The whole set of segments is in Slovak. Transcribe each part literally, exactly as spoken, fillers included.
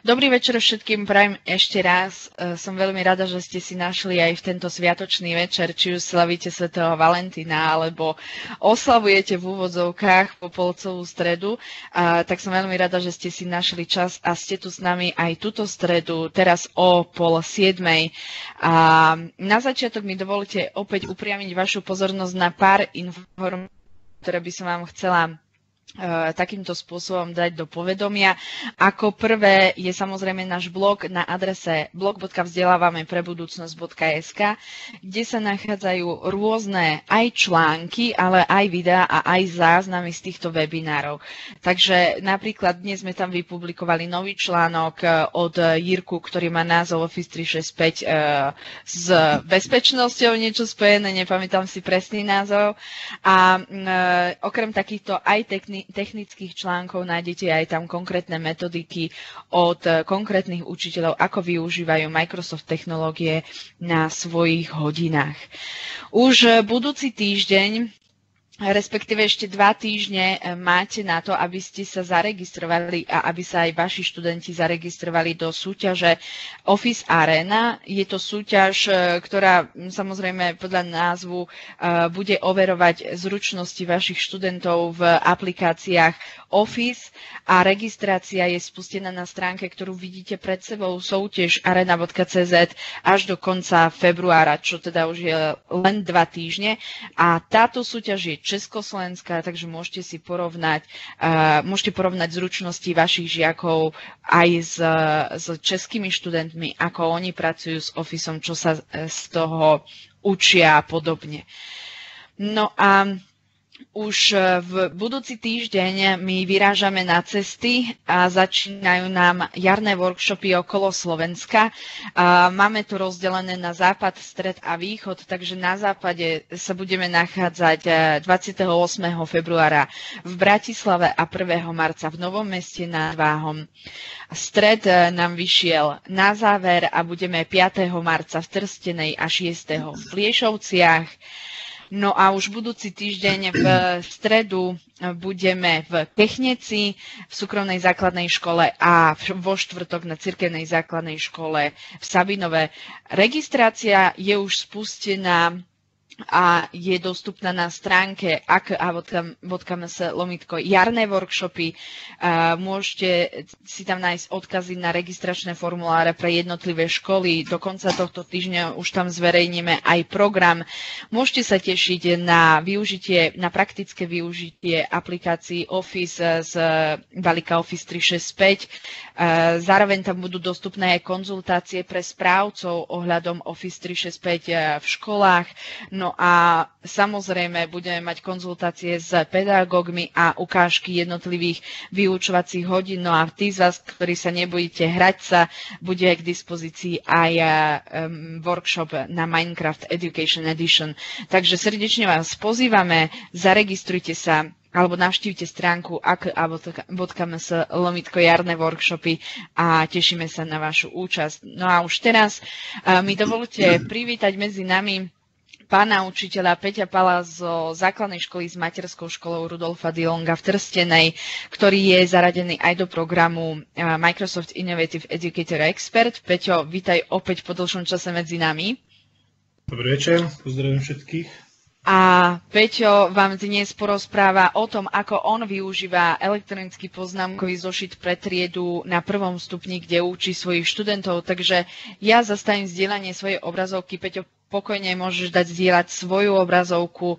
Dobrý večer všetkým, prajem ešte raz. Som veľmi rada, že ste si našli aj v tento sviatočný večer, či už slavíte svätého Valentína, alebo oslavujete v úvodzovkách Popolcovú stredu. A, tak som veľmi rada, že ste si našli čas a ste tu s nami aj túto stredu, teraz o pol siedmej. A na začiatok mi dovolite opäť upriamiť vašu pozornosť na pár informácií, ktoré by som vám chcela takýmto spôsobom dať do povedomia. Ako prvé je samozrejme náš blog na adrese blog bodka vzdelávame pre budúcnosť bodka es ká, kde sa nachádzajú rôzne aj články, ale aj videá a aj záznamy z týchto webinárov. Takže napríklad dnes sme tam vypublikovali nový článok od Jirku, ktorý má názov Office tristošesťdesiatpäť s bezpečnosťou, niečo spojené, nepamätám si presný názov. A okrem takýchto aj technických technických článkov nájdete aj tam konkrétne metodiky od konkrétnych učiteľov, ako využívajú Microsoft technológie na svojich hodinách. Už budúci týždeň, respektíve ešte dva týždne máte na to, aby ste sa zaregistrovali a aby sa aj vaši študenti zaregistrovali do súťaže Office Arena. Je to súťaž, ktorá samozrejme podľa názvu bude overovať zručnosti vašich študentov v aplikáciách Office a registrácia je spustená na stránke, ktorú vidíte pred sebou, súťaž arena bodka cé zet až do konca februára, čo teda už je len dva týždne. A táto súťaž je československá, takže môžete si porovnať, uh, môžete porovnať zručnosti vašich žiakov aj s, s českými študentmi, ako oni pracujú s Officeom, čo sa z toho učia a podobne. No a už v budúci týždeň my vyrážame na cesty a začínajú nám jarné workshopy okolo Slovenska. Máme to rozdelené na západ, stred a východ, takže na západe sa budeme nachádzať dvadsiateho ôsmeho februára v Bratislave a prvého marca v Novom Meste nad Váhom. Stred nám vyšiel na záver a budeme piateho marca v Trstenej a šiesteho v Pliešovciach. No a už budúci týždeň v stredu budeme v Techneci, v súkromnej základnej škole a vo štvrtok na cirkevnej základnej škole v Sabinove. Registrácia je už spustená a je dostupná na stránke a k a bodka em es lomitko jarné workshopy. Môžete si tam nájsť odkazy na registračné formuláre pre jednotlivé školy. Do konca tohto týždňa už tam zverejníme aj program. Môžete sa tešiť na využitie, na praktické využitie aplikácií Office z balíka Office tristošesťdesiatpäť. Zároveň tam budú dostupné aj konzultácie pre správcov ohľadom Office tristošesťdesiatpäť v školách. No a samozrejme budeme mať konzultácie s pedagógmi a ukážky jednotlivých vyučovacích hodín. No a tí z vás, ktorí sa nebojíte hrať sa, bude k dispozícii aj um, workshop na Minecraft Education Edition. Takže srdečne vás pozývame, zaregistrujte sa alebo navštívte stránku a k a bodka em es lomitko jarné workshopy a tešíme sa na vašu účasť. No a už teraz uh, mi dovolte privítať medzi nami pána učiteľa Peťa Pala zo základnej školy s materskou školou Rudolfa Dillonga v Trstenej, ktorý je zaradený aj do programu Microsoft Innovative Educator Expert. Peťo, vítaj opäť po dlhšom čase medzi nami. Dobrý večer, pozdravím všetkých. A Peťo vám dnes porozpráva o tom, ako on využíva elektronický poznámkový zošit pre triedu na prvom stupni, kde učí svojich študentov. Takže ja zastavím zdieľanie svojej obrazovky. Peťo, pokojne môžeš dať zdieľať svoju obrazovku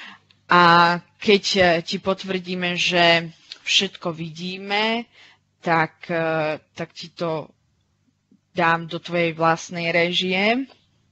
a keď ti potvrdíme, že všetko vidíme, tak, tak ti to dám do tvojej vlastnej réžie.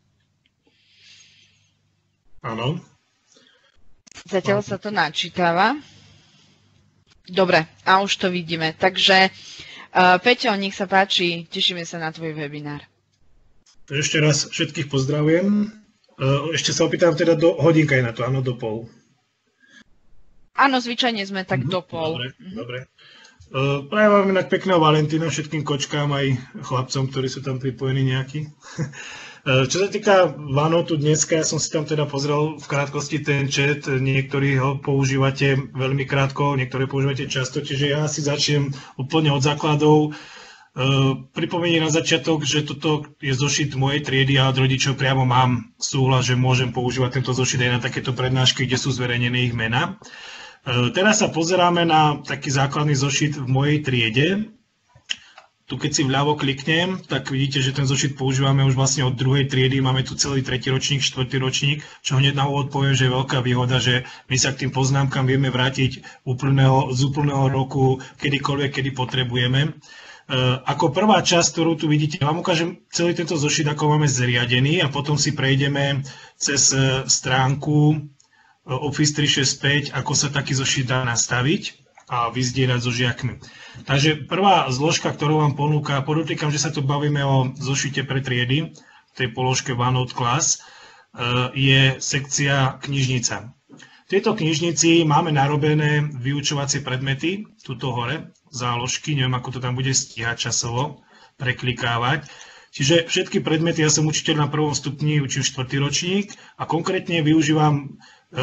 Áno. Zatiaľ sa to načítava. Dobre, a už to vidíme. Takže, uh, Peťo, nech sa páči, tešíme sa na tvoj webinár. Ešte raz všetkých pozdravujem. Ešte sa opýtam teda do hodinka je na to, áno, do pol. Áno, zvyčajne sme tak mm-hmm. do pol. Dobre, mm-hmm. dobre. Prajem vám inak pekného Valentína všetkým kočkám aj chlapcom, ktorí sú tam pripojení nejakí. Čo sa týka Vanotu dneska, ja som si tam teda pozrel v krátkosti ten chat, niektorí ho používate veľmi krátko, niektorí používate často, čiže ja si začnem úplne od základov. Pripomeniem na začiatok, že toto je zošit mojej triedy a od rodičov priamo mám súhlas, že môžem používať tento zošit aj na takéto prednášky, kde sú zverejnené ich mená. Teraz sa pozeráme na taký základný zošit v mojej triede. Tu keď si vľavo kliknem, tak vidíte, že ten zošit používame už vlastne od druhej triedy. Máme tu celý tretí ročník, štvrtý ročník, čo hneď na úvod poviem, že je veľká výhoda, že my sa k tým poznámkam vieme vrátiť úplného, z úplného roku, kedykoľvek, kedy potrebujeme. Ako prvá časť, ktorú tu vidíte, vám ukážem celý tento zošit, ako máme zriadený a potom si prejdeme cez stránku Office tri šesť päť, ako sa taký zošit dá nastaviť a vyzdieľať so žiakmi. Takže prvá zložka, ktorú vám ponúka, podotýkam, že sa tu bavíme o zošite pre triedy, v tej položke OneNote Class, je sekcia knižnica. V tejto knižnici máme narobené vyučovacie predmety, tuto hore, záložky, neviem, ako to tam bude stíhať časovo, preklikávať. Čiže všetky predmety, ja som učiteľ na prvom stupni, učím štvrtý ročník a konkrétne využívam e,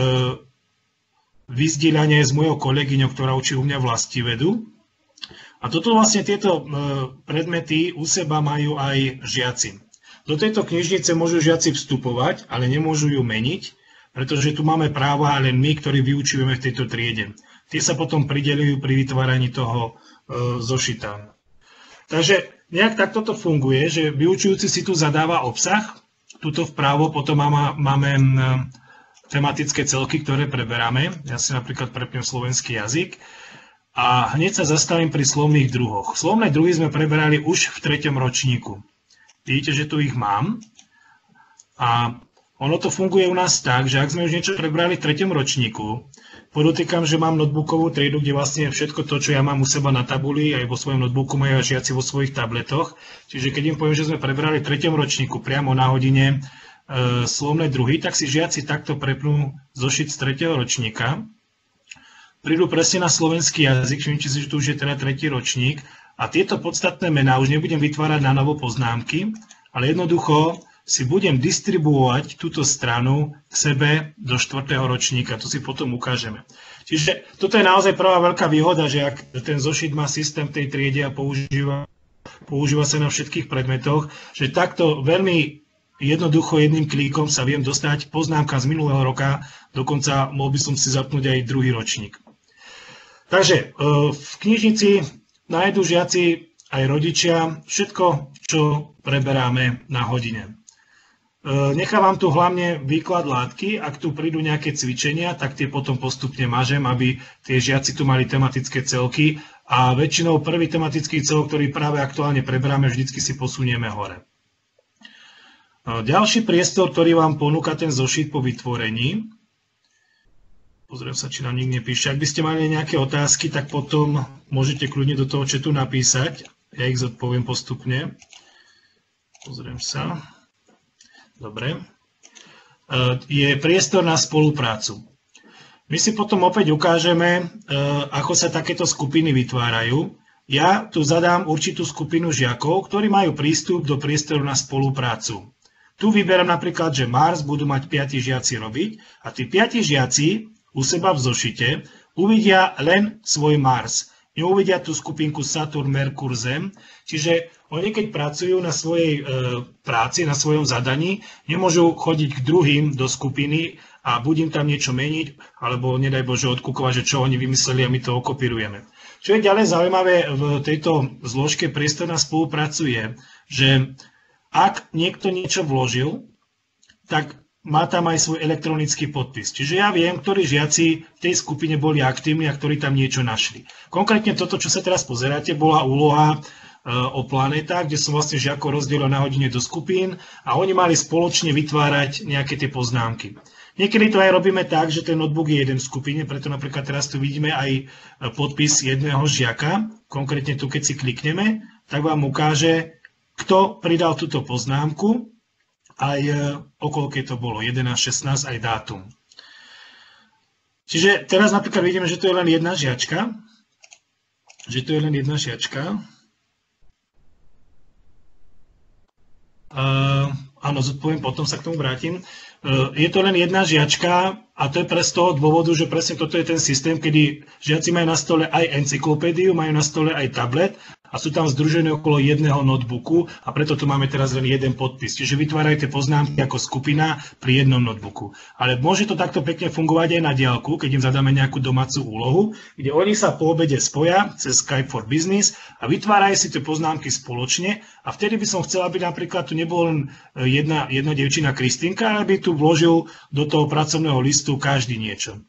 vyzdieľanie s mojou kolegyňou, ktorá učí u mňa vlastivedu. A toto vlastne tieto e, predmety u seba majú aj žiaci. Do tejto knižnice môžu žiaci vstupovať, ale nemôžu ju meniť, pretože tu máme práva len my, ktorí vyučujeme v tejto triede. Tie sa potom prideľujú pri vytváraní toho e, zošita. Takže nejak takto to funguje, že vyučujúci si tu zadáva obsah, tuto vpravo potom máme, máme tematické celky, ktoré preberáme. Ja si napríklad prepnem slovenský jazyk a hneď sa zastavím pri slovných druhoch. Slovné druhy sme preberali už v treťom ročníku. Vidíte, že tu ich mám a ono to funguje u nás tak, že ak sme už niečo prebrali v treťom ročníku, podotýkam, že mám notebookovú triedu, kde vlastne všetko to, čo ja mám u seba na tabuli, aj vo svojom notebooku majú žiaci vo svojich tabletoch. Čiže keď im poviem, že sme prebrali v treťom ročníku priamo na hodine e, slovné druhy, tak si žiaci takto prepnú zošit z tretieho ročníka. Prídu presne na slovenský jazyk, všimnite si, že tu už je teda tretí ročník a tieto podstatné mená už nebudem vytvárať na novo poznámky, ale jednoducho si budem distribuovať túto stranu k sebe do štvrtého ročníka. To si potom ukážeme. Čiže toto je naozaj prvá veľká výhoda, že ak ten zošit má systém v tej triede a používa, používa sa na všetkých predmetoch, že takto veľmi jednoducho jedným klikom sa viem dostať poznámka z minulého roka, dokonca mohol by som si zapnúť aj druhý ročník. Takže v knižnici nájdu žiaci aj rodičia všetko, čo preberáme na hodine. Nechávam tu hlavne výklad látky, ak tu prídu nejaké cvičenia, tak tie potom postupne mažem, aby tie žiaci tu mali tematické celky a väčšinou prvý tematický celok, ktorý práve aktuálne preberáme, vždycky si posunieme hore. Ďalší priestor, ktorý vám ponúka ten zošit po vytvorení, pozriem sa, či nám nikto nepíše, ak by ste mali nejaké otázky, tak potom môžete kľudne do toho chatu napísať, ja ich zodpoviem postupne. Pozriem sa. Dobre. Je priestor na spoluprácu. My si potom opäť ukážeme, ako sa takéto skupiny vytvárajú. Ja tu zadám určitú skupinu žiakov, ktorí majú prístup do priestoru na spoluprácu. Tu vyberám napríklad, že Mars budú mať piati žiaci robiť a tí piati žiaci u seba v zošite uvidia len svoj Mars. Neuvidia tú skupinku Saturn, Merkur, Zem, čiže oni keď pracujú na svojej e, práci, na svojom zadaní, nemôžu chodiť k druhým do skupiny a buď im tam niečo meniť, alebo nedaj Bože odkúkovať, že čo oni vymysleli a my to okopírujeme. Čo je ďalej zaujímavé v tejto zložke priestor na spoluprácu je, že ak niekto niečo vložil, tak má tam aj svoj elektronický podpis. Čiže ja viem, ktorí žiaci v tej skupine boli aktívni a ktorí tam niečo našli. Konkrétne toto, čo sa teraz pozeráte, bola úloha o planetách, kde som vlastne žiakov rozdielil na hodine do skupín a oni mali spoločne vytvárať nejaké tie poznámky. Niekedy to aj robíme tak, že ten notebook je jeden v skupine, preto napríklad teraz tu vidíme aj podpis jedného žiaka. Konkrétne tu, keď si klikneme, tak vám ukáže, kto pridal túto poznámku, aj okolo keď to bolo, jedenásť, šestnásť, aj dátum. Čiže teraz napríklad vidíme, že to je len jedna žiačka. Že to je len jedna žiačka. Uh, áno, zodpoviem, potom sa k tomu vrátim. Uh, je to len jedna žiačka a to je pre z toho dôvodu, že presne toto je ten systém, kedy žiaci majú na stole aj encyklopédiu, majú na stole aj tablet a sú tam združené okolo jedného notebooku a preto tu máme teraz len jeden podpis. Čiže vytvárajte poznámky ako skupina pri jednom notebooku. Ale môže to takto pekne fungovať aj na diaľku, keď im zadáme nejakú domácu úlohu, kde oni sa po obede spoja cez Skype for Business a vytvárajú si tie poznámky spoločne a vtedy by som chcel, aby napríklad tu nebol len jedna, jedna devčina Kristýnka, aby tu vložil do toho pracovného listu každý niečo.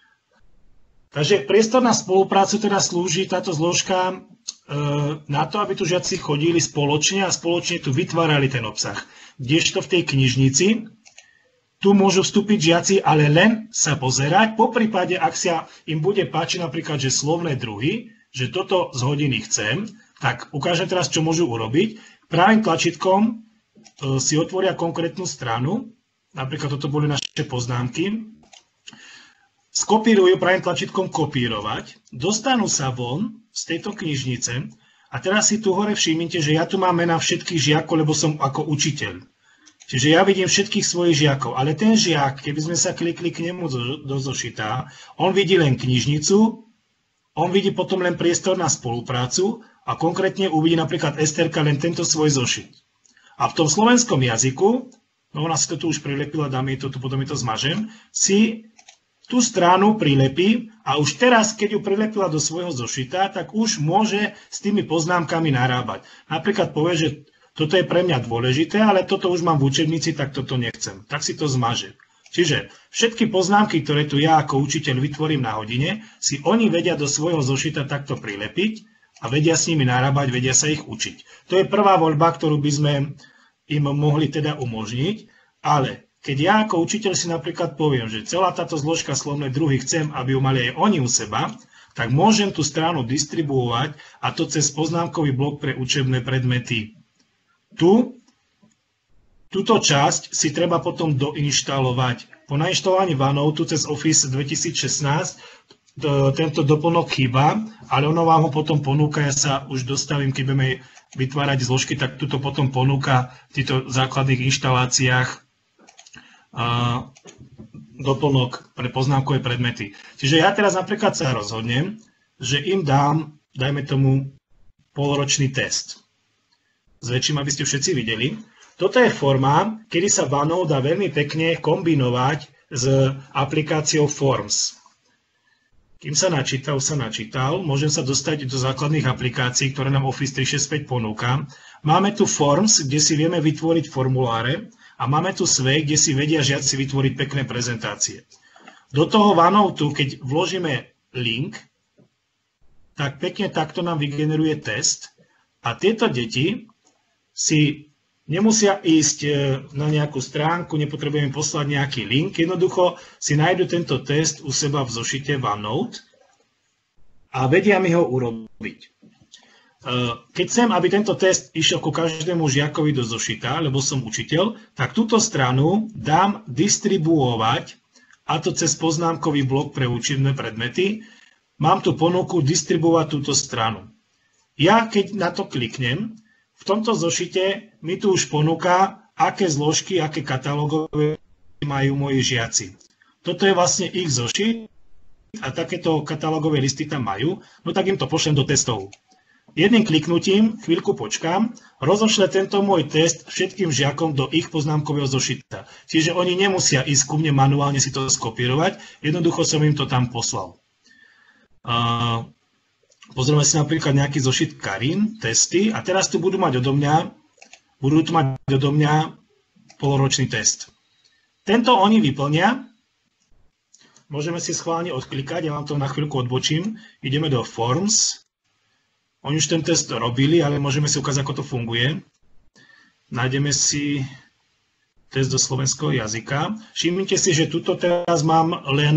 Takže priestor na spoluprácu teda slúži táto zložka e, na to, aby tu žiaci chodili spoločne a spoločne tu vytvárali ten obsah. Kdežto v tej knižnici, tu môžu vstúpiť žiaci, ale len sa pozerať, poprípade, ak sa im bude páčiť napríklad, že slovné druhy, že toto z hodiny chcem, tak ukážem teraz, čo môžu urobiť. Pravým tlačítkom e, si otvoria konkrétnu stranu, napríklad toto boli naše poznámky, skopírujú pravým tlačítkom kopírovať, dostanú sa von z tejto knižnice a teraz si tu hore všimnite, že ja tu mám mená všetkých žiakov, lebo som ako učiteľ. Čiže ja vidím všetkých svojich žiakov, ale ten žiak, keby sme sa klikli k nemu do, do zošita, on vidí len knižnicu, on vidí potom len priestor na spoluprácu a konkrétne uvidí napríklad Esterka len tento svoj zošit. A v tom slovenskom jazyku, no ona si to tu už prilepila, dáme to tu, potom to zmažem, si tú stranu prilepí a už teraz, keď ju prilepila do svojho zošita, tak už môže s tými poznámkami narábať. Napríklad povie, že toto je pre mňa dôležité, ale toto už mám v učebnici, tak toto nechcem. Tak si to zmaže. Čiže všetky poznámky, ktoré tu ja ako učiteľ vytvorím na hodine, si oni vedia do svojho zošita takto prilepiť a vedia s nimi narábať, vedia sa ich učiť. To je prvá voľba, ktorú by sme im mohli teda umožniť, ale keď ja ako učiteľ si napríklad poviem, že celá táto zložka slovné druhy chcem, aby ju mali aj oni u seba, tak môžem tú stranu distribuovať a to cez poznámkový blok pre učebné predmety. Tu, túto časť si treba potom doinštalovať. Po nainštalovaní OneNote cez Office dvetisícšestnásť to, tento doplnok chýba, ale ono vám ho potom ponúka, ja sa už dostavím, keď budeme vytvárať zložky, tak tuto potom ponúka v týchto základných inštaláciách a doplnok pre poznámkové predmety. Čiže ja teraz napríklad sa rozhodnem, že im dám, dajme tomu, polročný test. Zväčším, aby ste všetci videli. Toto je forma, kedy sa OneNote dá veľmi pekne kombinovať s aplikáciou Forms. Kým sa načíta, už sa načítal, môžem sa dostať do základných aplikácií, ktoré nám Office tristošesťdesiatpäť ponúka. Máme tu Forms, kde si vieme vytvoriť formuláre, a máme tu Sway, kde si vedia žiaci vytvoriť pekné prezentácie. Do toho OneNote, keď vložíme link, tak pekne takto nám vygeneruje test a tieto deti si nemusia ísť na nejakú stránku, nepotrebujeme poslať nejaký link, jednoducho si nájdu tento test u seba v zošite OneNote a vedia mi ho urobiť. Keď chcem, aby tento test išiel ku každému žiakovi do zošita, lebo som učiteľ, tak túto stranu dám distribuovať, a to cez poznámkový blok pre učebné predmety. Mám tu ponuku distribuovať túto stranu. Ja, keď na to kliknem, v tomto zošite mi tu už ponúka, aké zložky, aké katalógové majú moji žiaci. Toto je vlastne ich zošit a takéto katalógové listy tam majú, no tak im to pošlem do testov. Jedným kliknutím, chvíľku počkám, rozošle tento môj test všetkým žiakom do ich poznámkového zošita. Čiže oni nemusia ísť ku mne manuálne si to skopírovať, jednoducho som im to tam poslal. Uh, pozrieme si napríklad nejaký zošit Karin, testy, a teraz tu budú mať odo mňa, budú tu mať odo mňa poloročný test. Tento oni vyplnia, môžeme si schválne odklikať, ja vám to na chvíľku odbočím, ideme do Forms. Oni už ten test robili, ale môžeme si ukázať, ako to funguje. Nájdeme si test do slovenského jazyka. Všimnite si, že tuto teraz mám len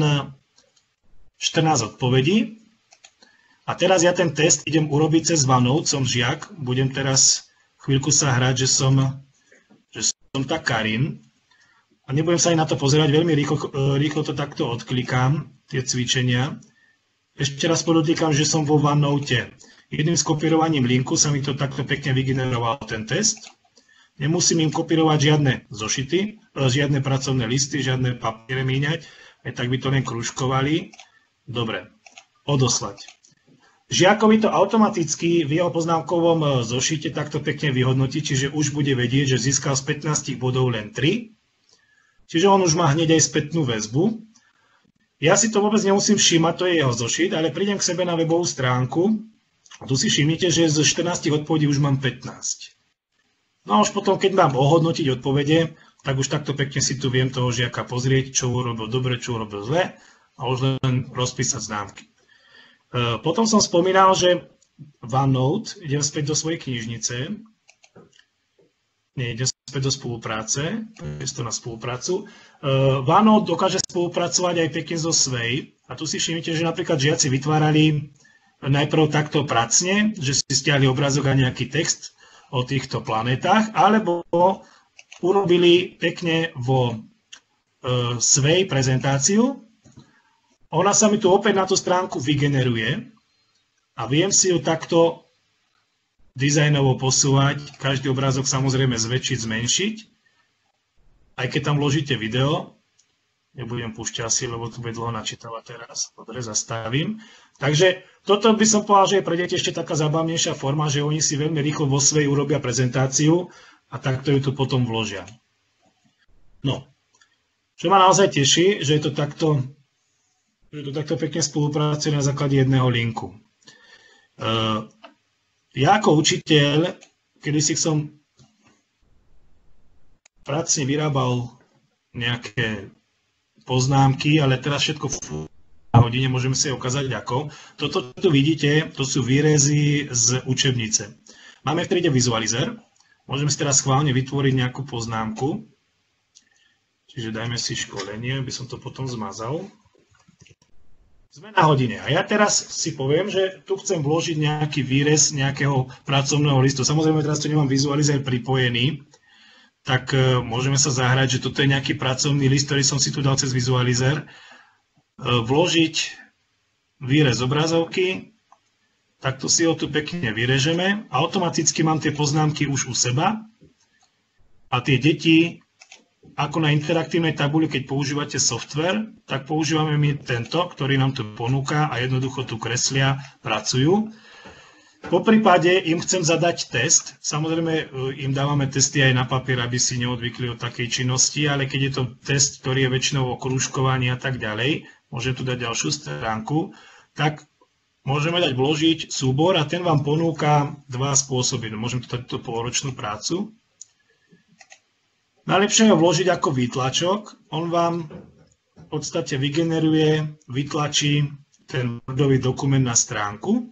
štrnásť odpovedí. A teraz ja ten test idem urobiť cez OneNote, som žiak. Budem teraz chvíľku sa hrať, že som, že som tá Karin. A nebudem sa aj na to pozerať, veľmi rýchlo, rýchlo to takto odklikám, tie cvičenia. Ešte raz podotýkam, že som vo OneNote. Jedným skopírovaním linku sa mi to takto pekne vygeneroval ten test. Nemusím im kopírovať žiadne zošity, žiadne pracovné listy, žiadne papiere míňať, aj tak by to len kružkovali. Dobre, odoslať. Žiakovi to automaticky v jeho poznámkovom zošite takto pekne vyhodnotí, čiže už bude vedieť, že získal z pätnástich bodov len tri. Čiže on už má hneď aj spätnú väzbu. Ja si to vôbec nemusím všímať, to je jeho zošit, ale prídem k sebe na webovú stránku a tu si všimnite, že z štrnástich odpovedí už mám pätnásť. No a už potom, keď mám ohodnotiť odpovede, tak už takto pekne si tu viem toho žiaka pozrieť, čo urobil dobre, čo urobil zle a už len rozpísať známky. Potom som spomínal, že OneNote, idem späť do svojej knižnice, nie, idem späť do spolupráce, to na spoluprácu. OneNote dokáže spolupracovať aj pekne so Sway a tu si všimnite, že napríklad žiaci vytvárali najprv takto pracne, že si stiahli obrázok a nejaký text o týchto planetách, alebo urobili pekne vo Sway prezentáciu. Ona sa mi tu opäť na tú stránku vygeneruje a viem si ju takto dizajnovo posúvať, každý obrázok samozrejme zväčšiť, zmenšiť. Aj keď tam vložíte video, nebudem púšťať asi, lebo tu bude dlho načítavať teraz, dobre, zastavím. Takže toto by som povedal, že je pre deti ešte taká zábavnejšia forma, že oni si veľmi rýchlo vo svojej urobia prezentáciu a takto ju tu potom vložia. No, čo ma naozaj teší, že je to takto že to takto pekne spolupracuje na základe jedného linku. Ja ako učiteľ, kedy si som pracne vyrábal nejaké poznámky, ale teraz všetko na hodine, môžeme si ukázať ako. Toto tu vidíte, to sú výrezy z učebnice. Máme v triede vizualizer, môžeme si teraz schválne vytvoriť nejakú poznámku. Čiže dajme si školenie, aby som to potom zmazal. Sme na hodine a ja teraz si poviem, že tu chcem vložiť nejaký výrez nejakého pracovného listu. Samozrejme, teraz tu nemám vizualizer pripojený, tak môžeme sa zahrať, že toto je nejaký pracovný list, ktorý som si tu dal cez vizualizer. Vložiť výrez obrazovky, takto si ho tu pekne vyrežeme. Automaticky mám tie poznámky už u seba a tie deti, ako na interaktívnej tabuli, keď používate software, tak používame my tento, ktorý nám tu ponúka a jednoducho tu kreslia, pracujú. Po prípade im chcem zadať test. Samozrejme, im dávame testy aj na papier, aby si neodvykli od takej činnosti, ale keď je to test, ktorý je väčšinou o krúžkovaní a tak ďalej, môžem tu dať ďalšiu stránku, tak môžeme dať vložiť súbor a ten vám ponúka dva spôsoby. Môžem tu dať túto polročnú prácu. Najlepšie je vložiť ako výtlačok. On vám v podstate vygeneruje, vytlačí ten Wordový dokument na stránku.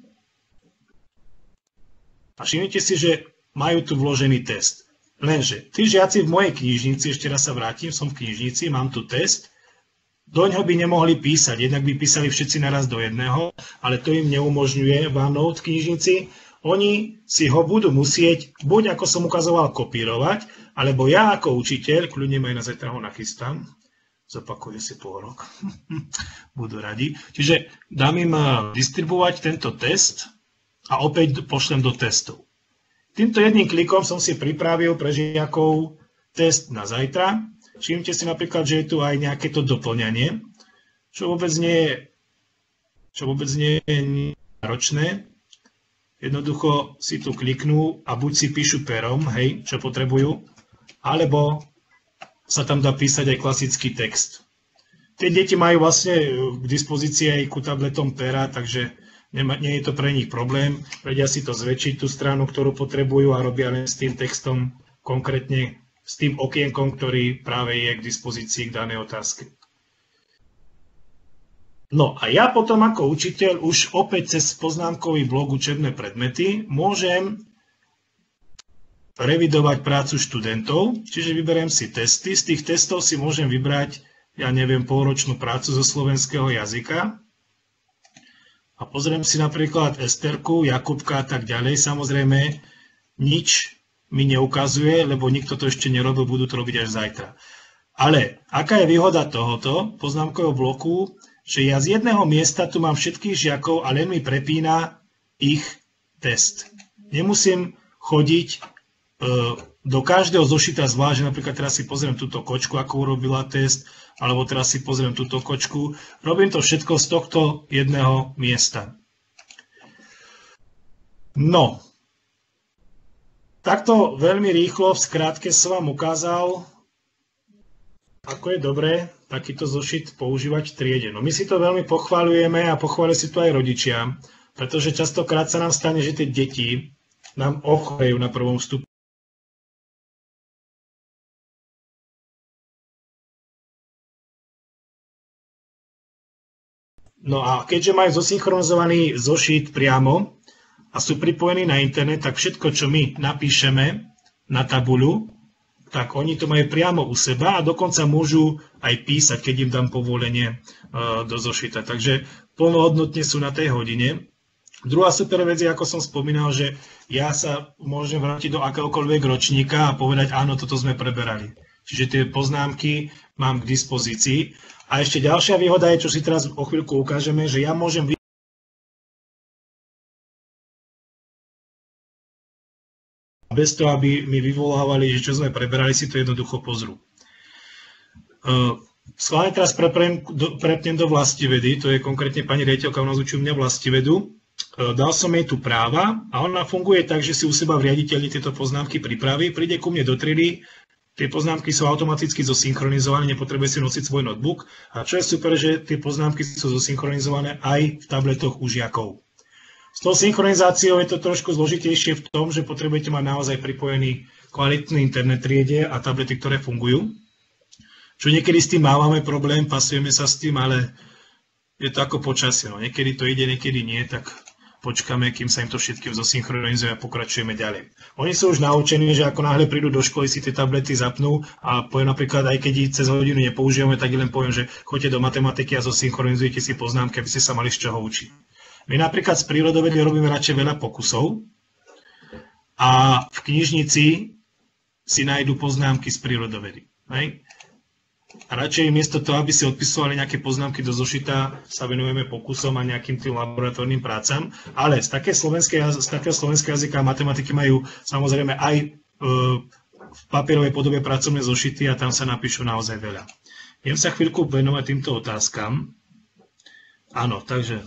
A všimnite si, že majú tu vložený test. Lenže tí žiaci v mojej knižnici, ešte raz sa vrátim, som v knižnici, mám tu test, doňho by nemohli písať, jednak by písali všetci naraz do jedného, ale to im neumožňuje OneNote v knižnici. Oni si ho budú musieť, buď ako som ukazoval, kopírovať, alebo ja ako učiteľ, kľudne aj na zajtra ho nachystám, zopakuje si pol rok, budú radi. Čiže dám im distribuovať tento test a opäť pošlem do testov. Týmto jedným klikom som si pripravil pre žiakov test na zajtra. Všimnite si napríklad, že je tu aj nejaké to doplňanie, čo vôbec nie je, čo vôbec nie je náročné. Jednoducho si tu kliknú a buď si píšu perom, hej, čo potrebujú, alebo sa tam dá písať aj klasický text. Tie deti majú vlastne k dispozícii aj ku tabletom pera, takže nie je to pre nich problém. Vedia si to zväčšiť, tú stranu, ktorú potrebujú a robia len s tým textom, konkrétne s tým okienkom, ktorý práve je k dispozícii k danej otázke. No a ja potom ako učiteľ už opäť cez poznámkový blok učebné predmety môžem revidovať prácu študentov, čiže vyberiem si testy. Z tých testov si môžem vybrať, ja neviem, polročnú prácu zo slovenského jazyka. A pozriem si napríklad Esterku, Jakubka a tak ďalej. Samozrejme, nič mi neukazuje, lebo nikto to ešte nerobil, budú to robiť až zajtra. Ale aká je výhoda tohoto poznámkového bloku, že ja z jedného miesta tu mám všetkých žiakov a len mi prepína ich test. Nemusím chodiť e, do každého zošita zvlášť, napríklad teraz si pozriem túto kočku, ako urobila test, alebo teraz si pozriem túto kočku. Robím to všetko z tohto jedného miesta. No, takto veľmi rýchlo v skratke som vám ukázal, ako je dobré takýto zošit používať v triede. No my si to veľmi pochvaľujeme a pochvália si to aj rodičia, pretože častokrát sa nám stane, že tie deti nám ochorejú na prvom stupni. No a keďže majú zosynchronizovaný zošit priamo a sú pripojení na internet, tak všetko, čo my napíšeme na tabuľu, tak oni to majú priamo u seba a dokonca môžu aj písať, keď im dám povolenie do zošita. Takže plnohodnotne sú na tej hodine. Druhá super vec je, ako som spomínal, že ja sa môžem vrátiť do akéhokoľvek ročníka a povedať, áno, toto sme preberali. Čiže tie poznámky mám k dispozícii. A ešte ďalšia výhoda je, čo si teraz o chvíľku ukážeme, že ja môžem bez toho, aby mi vyvolávali, že čo sme preberali, si to jednoducho pozrú. Schválne teraz prepnem do, prepnem do vlastivedy, to je konkrétne pani riaditeľka, ona učí u mňa vlastivedu. Dal som jej tu práva a ona funguje tak, že si u seba v riaditeľni tieto poznámky pripraví, príde ku mne do triedy, tie poznámky sú automaticky zosynchronizované, nepotrebuje si nosiť svoj notebook. A čo je super, že tie poznámky sú zosynchronizované aj v tabletoch u žiakov. S tou synchronizáciou je to trošku zložitejšie v tom, že potrebujete mať naozaj pripojený kvalitný internet triede a tablety, ktoré fungujú. Čo niekedy s tým máme problém, pasujeme sa s tým, ale je to ako počasie. No. Niekedy to ide, niekedy nie, tak počkáme, kým sa im to všetkým zosynchronizuje a pokračujeme ďalej. Oni sú už naučení, že ako náhle prídu do školy, si tie tablety zapnú a poviem napríklad, aj keď ich cez hodinu nepoužívame, tak len poviem, že choďte do matematiky a zosynchronizujte si poznámky, aby ste sa mali z čoho učiť. My napríklad z prírodovedy robíme radšej veľa pokusov a v knižnici si nájdú poznámky z prírodovedy. Hej? A radšej miesto toho, aby si odpisovali nejaké poznámky do zošita, sa venujeme pokusom a nejakým tým laboratórnym prácam. Ale z, také z takého slovenského jazyka a matematiky majú samozrejme aj e, v papierovej podobe pracovné zošity a tam sa napíšu naozaj veľa. Viem sa chvíľku venovať týmto otázkam. Áno, takže...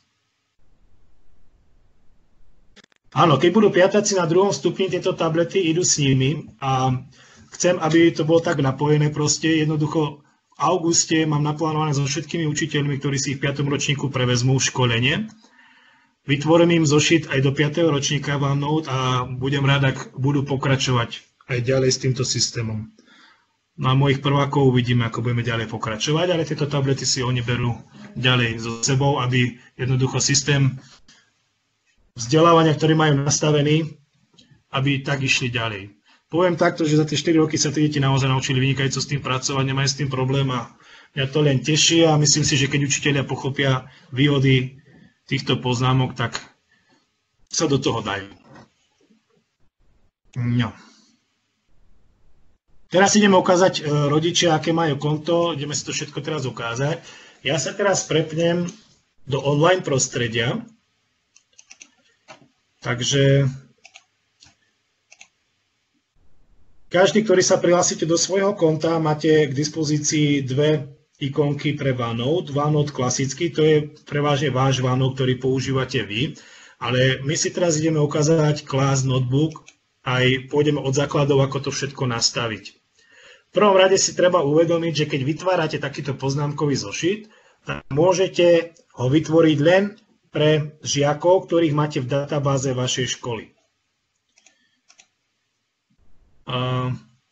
Áno, keď budú piatáci na druhom stupni, tieto tablety idú s nimi a chcem, aby to bolo tak napojené proste. Jednoducho v auguste mám naplánované so všetkými učiteľmi, ktorí si ich v piatom ročníku prevezmú v školenie. Vytvorím im zošit aj do piateho ročníka OneNote a budem rád, ak budú pokračovať aj ďalej s týmto systémom. Na mojich prvákov uvidíme, ako budeme ďalej pokračovať, ale tieto tablety si oni berú ďalej so sebou, aby jednoducho systém vzdelávania, ktorý majú nastavený, aby tak išli ďalej. Poviem takto, že za tie štyri roky sa tie deti naozaj naučili vynikajúco s tým pracovať, nemajú s tým problém a mňa to len teší a myslím si, že keď učitelia pochopia výhody týchto poznámok, tak sa do toho dajú. No. Teraz ideme ukázať rodičia, aké majú konto, ideme si to všetko teraz ukázať. Ja sa teraz prepnem do online prostredia. Takže každý, ktorý sa prihlásite do svojho konta, máte k dispozícii dve ikonky pre OneNote. OneNote klasický, to je prevažne váš OneNote, ktorý používate vy. Ale my si teraz ideme ukázať Class Notebook, aj pôjdeme od základov, ako to všetko nastaviť. V prvom rade si treba uvedomiť, že keď vytvárate takýto poznámkový zošit, tak môžete ho vytvoriť len pre žiakov, ktorých máte v databáze vašej školy. Uh,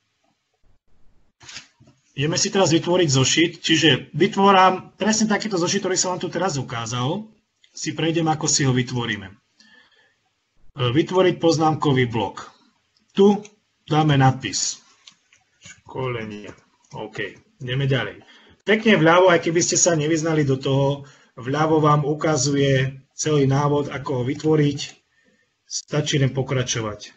ideme si teraz vytvoriť zošit, čiže vytvorám presne takýto zošit, ktorý som vám tu teraz ukázal, si prejdem, ako si ho vytvoríme. Uh, vytvoriť poznámkový blok. Tu dáme nadpis. Školenie. OK, ideme ďalej. Pekne vľavo, aj keby ste sa nevyznali do toho, vľavo vám ukazuje celý návod, ako ho vytvoriť. Stačí len pokračovať.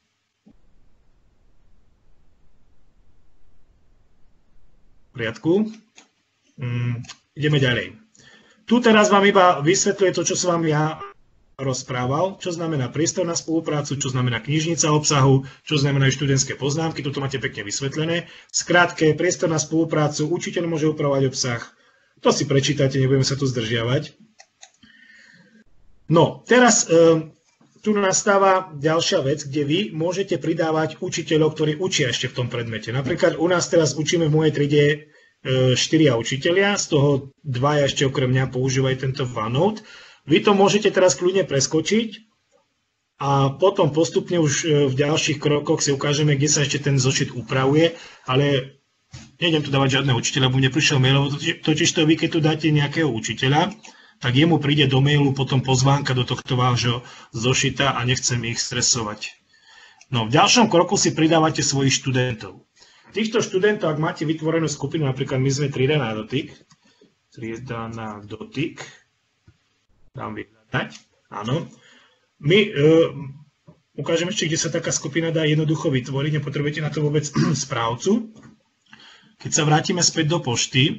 V poriadku. Mm, ideme ďalej. Tu teraz vám iba vysvetľuje to, čo som vám ja rozprával, čo znamená priestor na spoluprácu, čo znamená knižnica obsahu, čo znamená študentské poznámky. Toto máte pekne vysvetlené. Skrátke, priestor na spoluprácu, učiteľ môže upravovať obsah. To si prečítate, nebudeme sa tu zdržiavať. No, teraz, tu nastáva ďalšia vec, kde vy môžete pridávať učiteľov, ktorí učia ešte v tom predmete. Napríklad u nás teraz učíme v mojej triede štyria učitelia, z toho dvaja ešte okrem mňa používajú tento OneNote. Vy to môžete teraz kľudne preskočiť a potom postupne už v ďalších krokoch si ukážeme, kde sa ešte ten zošit upravuje, ale nejdem tu dávať žiadne učiteľa, bo mne prišiel mail, totiž to vy, keď tu dáte nejakého učiteľa, tak jemu príde do mailu potom pozvánka do tohto vášho zošita a nechcem ich stresovať. No, v ďalšom kroku si pridávate svojich študentov. Týchto študentov, ak máte vytvorenú skupinu, napríklad my sme trieda na dotyk, trieda na dotyk, dám vyhľadať, áno. My e, ukážeme ešte, kde sa taká skupina dá jednoducho vytvoriť, nepotrebujete na to vôbec správcu. Keď sa vrátime späť do pošty,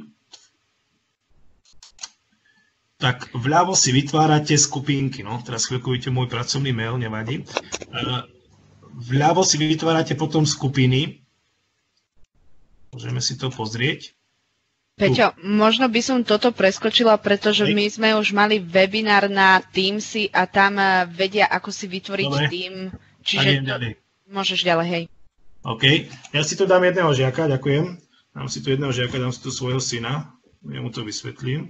tak vľavo si vytvárate skupinky. No, teraz chvíľku vidíte môj pracovný mail, nevadí. Vľavo si vytvárate potom skupiny. Môžeme si to pozrieť. Peťo, tu. Možno by som toto preskočila, pretože hej. My sme už mali webinár na Teamsy a tam vedia, ako si vytvoriť Dobre. Tým. Čiže to... môžeš ďalej, hej. OK. Ja si tu dám jedného žiaka, ďakujem. Dám si tu jedného žiaka, dám si tu svojho syna. Ja mu to vysvetlím.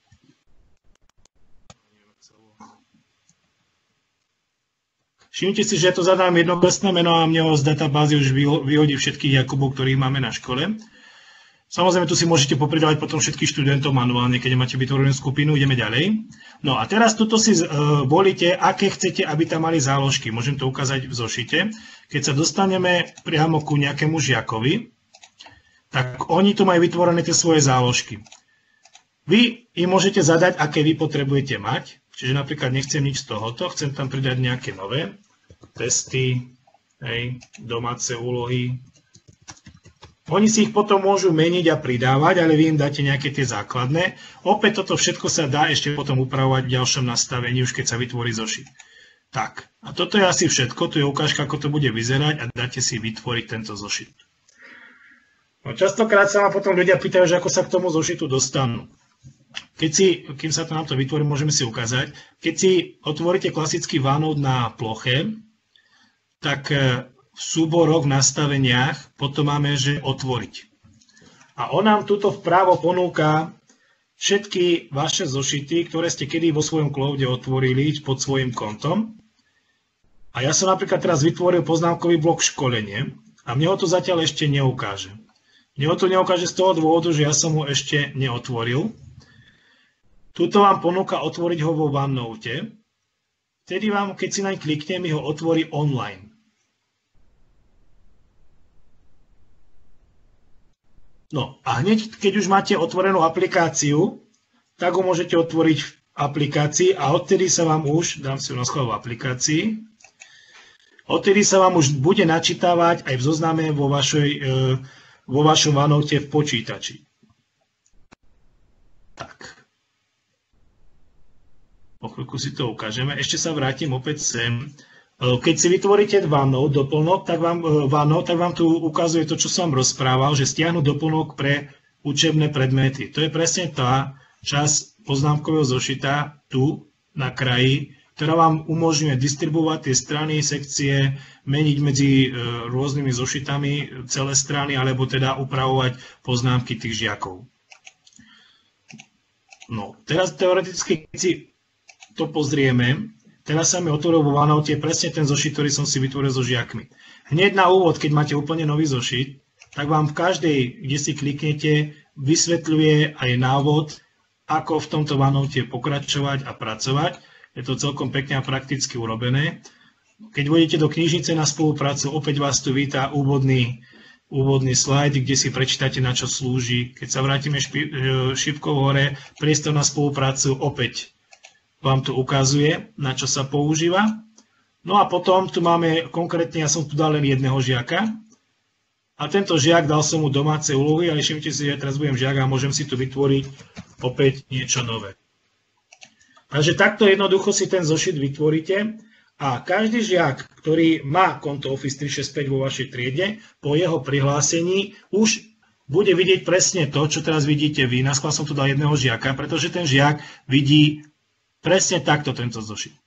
Všimnite si, že to zadám jednokrstné meno a mne ho z databázy už vyhodí všetkých Jakubov, ktorých máme na škole. Samozrejme, tu si môžete popridávať potom všetkých študentov manuálne, keď máte vytvorenú skupinu, ideme ďalej. No a teraz tuto si uh, volíte, aké chcete, aby tam mali záložky. Môžem to ukázať v zošite. Keď sa dostaneme priamo ku nejakému žiakovi, tak oni tu majú vytvorené tie svoje záložky. Vy im môžete zadať, aké vy potrebujete mať. Čiže napríklad nechcem nič z tohoto, chcem tam pridať nejaké nové testy, hej, domáce úlohy. Oni si ich potom môžu meniť a pridávať, ale vy im dáte nejaké tie základné. Opäť toto všetko sa dá ešte potom upravovať v ďalšom nastavení, už keď sa vytvorí zošit. Tak, a toto je asi všetko, tu je ukážka, ako to bude vyzerať a dáte si vytvoriť tento zošit. No, častokrát sa ma potom ľudia pýtajú, že ako sa k tomu zošitu dostanú. Keď si, kým sa to nám to vytvorí, môžeme si ukázať, keď si otvoríte klasický OneNote na ploche, tak v súboroch, v nastaveniach potom máme, že otvoriť. A on nám tuto vpravo ponúka všetky vaše zošity, ktoré ste kedy vo svojom cloude otvorili pod svojim kontom. A ja som napríklad teraz vytvoril poznámkový blok školenie a mne ho to zatiaľ ešte neukáže. Mne ho to neukáže z toho dôvodu, že ja som ho ešte neotvoril. Tuto vám ponúka otvoriť ho vo OneNote. Vtedy vám, keď si naň klikne, mi ho otvorí online. No a hneď, keď už máte otvorenú aplikáciu, tak ho môžete otvoriť v aplikácii a odtedy sa vám už, dám si ho na schvál v aplikácii, odtedy sa vám už bude načítavať aj v zozname vo, vašoj, vo vašom OneNote v počítači. Tak. Po chvíľku si to ukážeme. Ešte sa vrátim opäť sem. Keď si vytvoríte OneNote doplnok, tak vám, OneNote, tak vám tu ukazuje to, čo som vám rozprával, že stiahnu doplnok pre učebné predmety. To je presne tá časť poznámkového zošita tu na kraji, ktorá vám umožňuje distribuovať tie strany, sekcie, meniť medzi rôznymi zošitami celé strany, alebo teda upravovať poznámky tých žiakov. No, teraz teoreticky, keď si to pozrieme, teraz sa mi otvoril vo OneNote presne ten zošit, ktorý som si vytvoril so žiakmi. Hneď na úvod, keď máte úplne nový zošit, tak vám v každej, kde si kliknete, vysvetľuje aj návod, ako v tomto OneNote pokračovať a pracovať. Je to celkom pekne a prakticky urobené. Keď vôjdete do knižnice na spoluprácu, opäť vás tu vítá úvodný, úvodný slajd, kde si prečítate, na čo slúži. Keď sa vrátime šipkou hore, priestor na spoluprácu, opäť vám tu ukazuje, na čo sa používa. No a potom tu máme, konkrétne ja som tu dal len jedného žiaka. A tento žiak, dal som mu domáce úlohy, ale všimnite si, že ja teraz budem žiak a môžem si tu vytvoriť opäť niečo nové. Takže takto jednoducho si ten zošit vytvoríte a každý žiak, ktorý má konto Office tristošesťdesiatpäť vo vašej triede, po jeho prihlásení už bude vidieť presne to, čo teraz vidíte vy. Naschvál som tu dal jedného žiaka, pretože ten žiak vidí presne takto tento zošit.